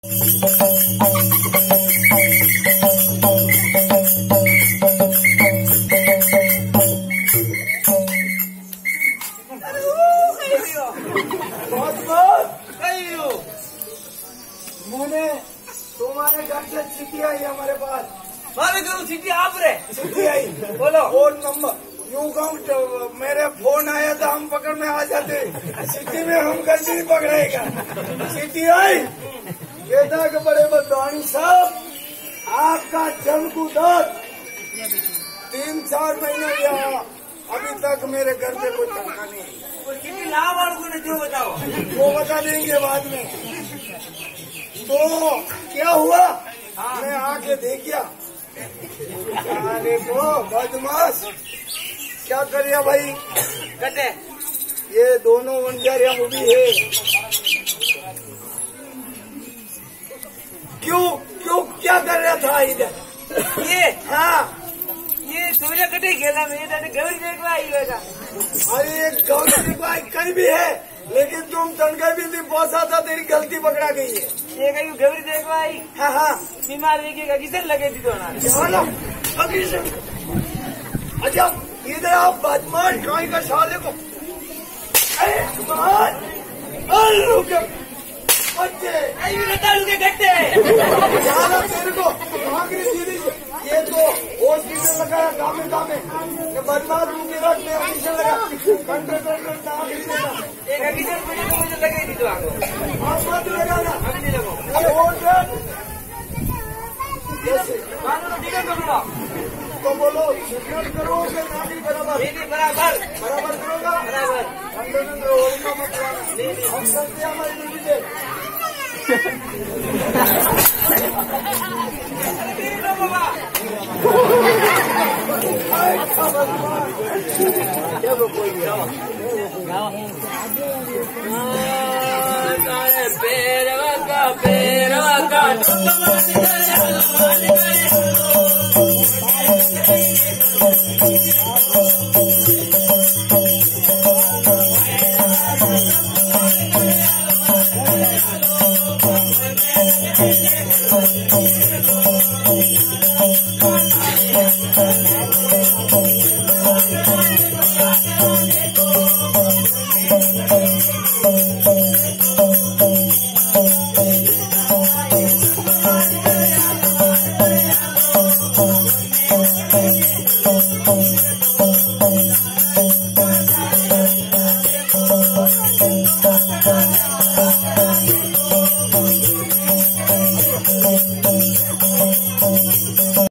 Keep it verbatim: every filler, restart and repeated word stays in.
मैंने तुम्हारे घर से चिट्ठी आई हमारे पास। मारे करो चिट्ठी आप रे चिट्ठी आई, बोलो। फोन नंबर यूं कहूँ, मेरे फोन आया था हम पकड़ में आ जाते, चिट्ठी में हम गलती नहीं पकड़ेगा। चिट्ठी आई, बेटा के बड़े बदवानी साहब, आपका जन्मकुदत तीन चार महीने गया, अभी तक मेरे घर पे कोई तनखा नहीं। चिट्ठी लाभ वालों को जो बताओ, वो बता देंगे बाद में। तो क्या हुआ, हाँ। मैं आके देखिया, अरे वो बदमाश क्या करिया भाई, कटे ये दोनों वंजारिया मूवी है। क्यों क्यों क्या कर रहा था इधर ये? हाँ, ये सूर्य कटे खेला में गौरी देखवा आई होगा। अरे गौरी देखवा कहीं भी है, लेकिन तुम तनखा भी नहीं पहुंचा था, तेरी गलती पकड़ा गई है। ये कहीं गौरी देखवा आई। हाँ हाँ, बीमार देखिएगा किसर लगे थी तो ना। अच्छा इधर आप बदमाश गाय का साले को, अरे बच्चे के गट्टे तेरे को दीदी, ये तो हॉस्पिटल लगाया गामे गामे, ये बदमाश मुझे रखने ऑफिसर लगा एक किसर मुझे लगे थी तो आपको आप मत लगाना, हम नहीं लगो तो बोलो शिकायत करो कि नागरिक बराबर बराबर बराबर करोगा, बराबर अंदर होली का मतलब हम सकते हमारी ड्यूटी से। पेरवा का पेरवा का Thank you.